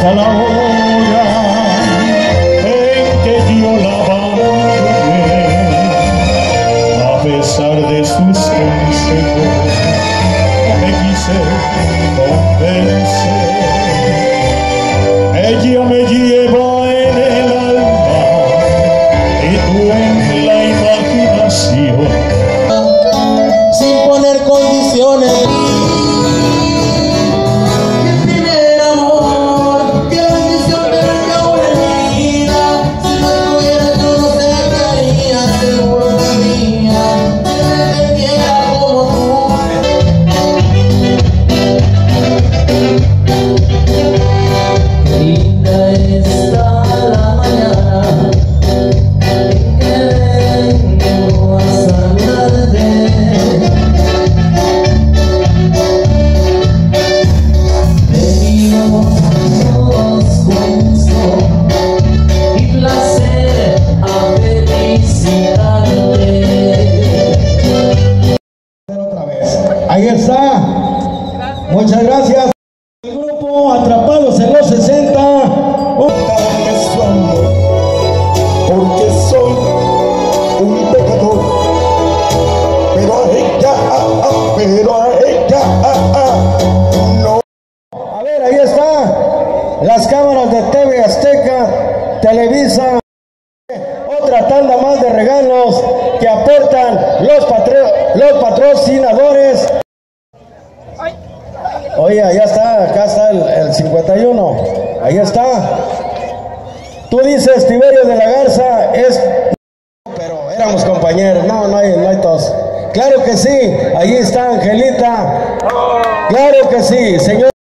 hasta la hora en que yo la abandoné, a pesar de sus consejos, no me quise convencer. Ella me lleva en el alma y tú en la imaginación, sin poner condiciones. Ahí está. Muchas gracias. El grupo Atrapados en los 60. Porque soy un pecador, pero a ella no. A ver, ahí está. Las cámaras de TV Azteca, Televisa. Otra tanda más de regalos que aportan los patrocinadores. Oye, allá está, acá está el 51. Ahí está. Tú dices Tiberio de la Garza, pero éramos compañeros. No hay tos. Claro que sí, ahí está Angelita. Claro que sí, señor.